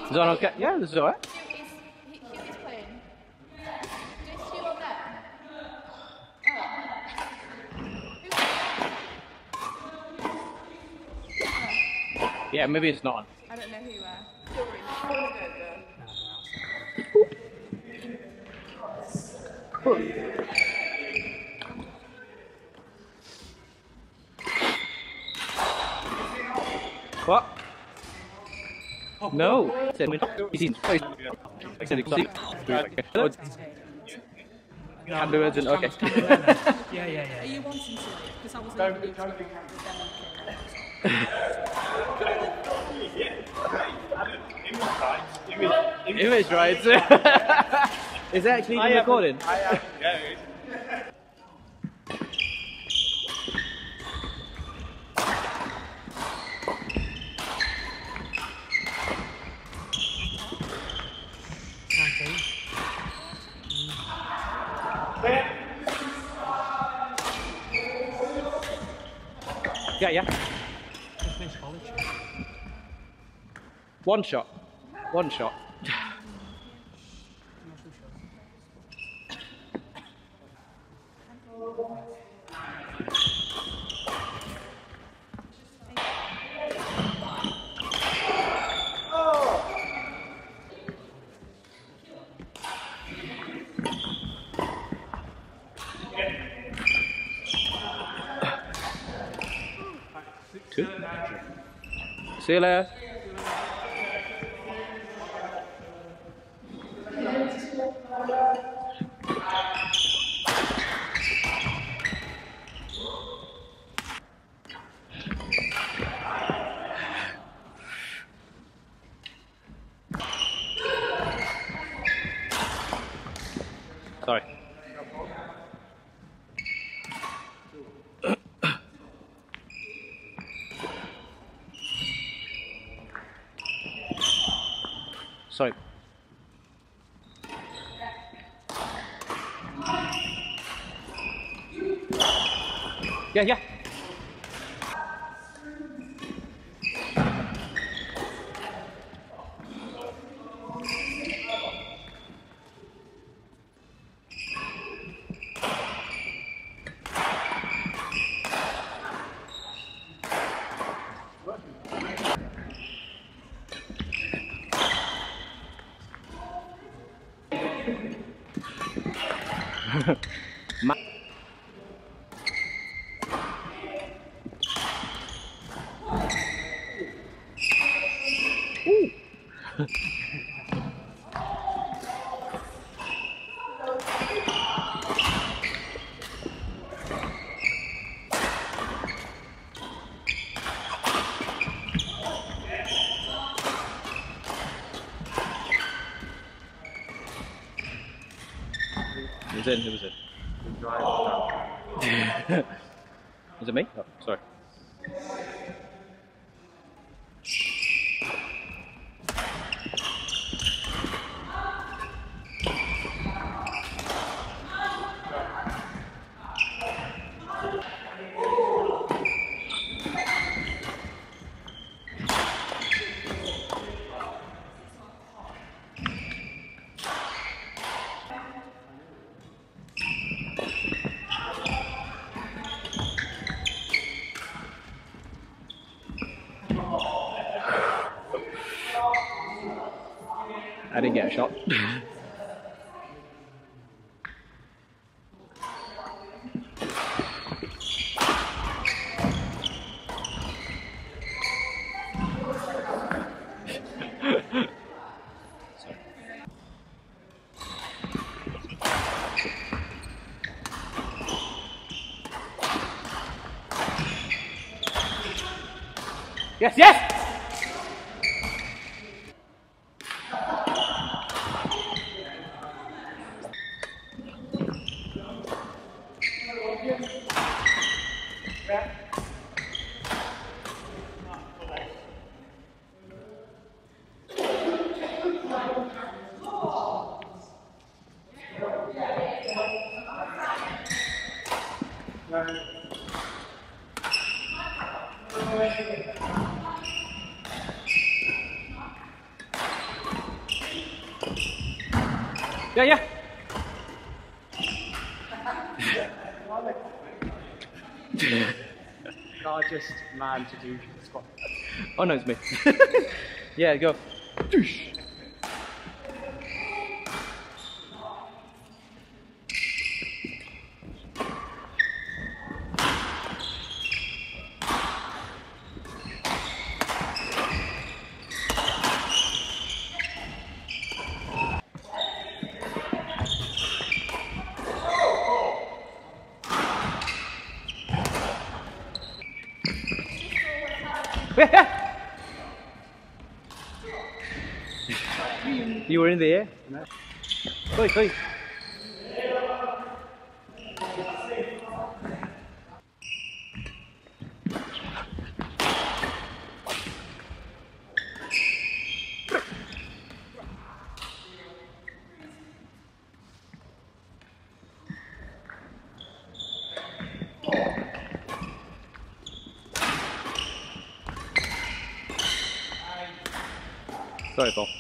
Is that okay? Yeah, this is alright. Hughie's playing. Just you on there. Yeah, maybe it's not on. I don't know who you are. Don't worry, I want to go. What? No. Can do urgent, okay. Yeah. Are you wanting to? Because I was going to do Image rights. Is it actually recording? I am. Yeah, it is. Yeah. One shot. Two. See you later. Sorry. Sorry. Yeah. Who was it? Was it me? Oh, sorry. I didn't get a shot. Yes! Yeah, yeah. Largest man to do squat. Oh no, it's me. Yeah, go. Yeah. You were in the air. Go, go. Sorry, Paul.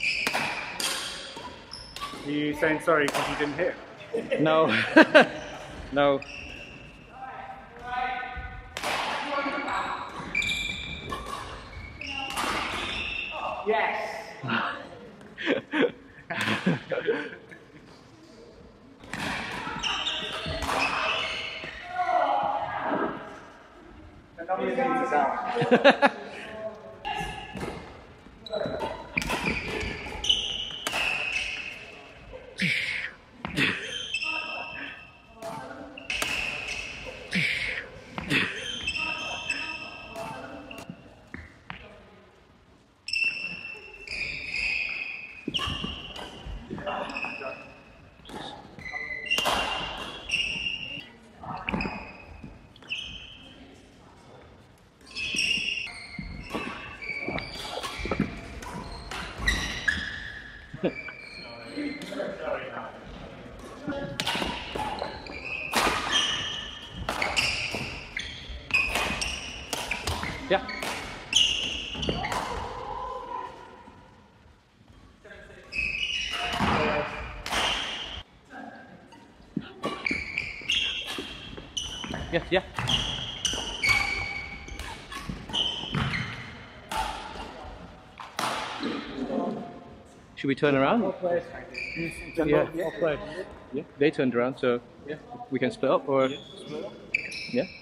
Are you saying sorry because you didn't hit? No. No. Yes! The number is out. Yeah. Yeah, yeah. Should we turn around? Yeah. Yeah, they turned around, so we can split up or yeah.